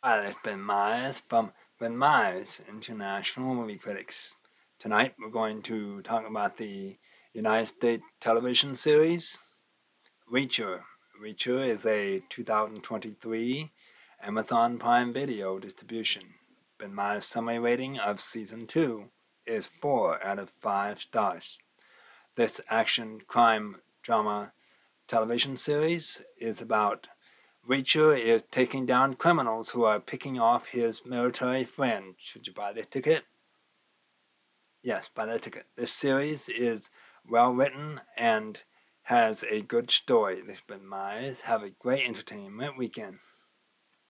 Hi, it's Ben Meyers from Meyers International Movie Critics. Tonight we're going to talk about the United States television series, Reacher. Reacher is a 2023 Amazon Prime Video distribution. Ben Meyers' summary rating of Season 2 is 4 out of 5 stars. This action crime drama television series is about Reacher is taking down criminals who are picking off his military friend. Should you buy the ticket? Yes, buy the ticket. This series is well written and has a good story. This has been Myers. Have a great entertainment weekend.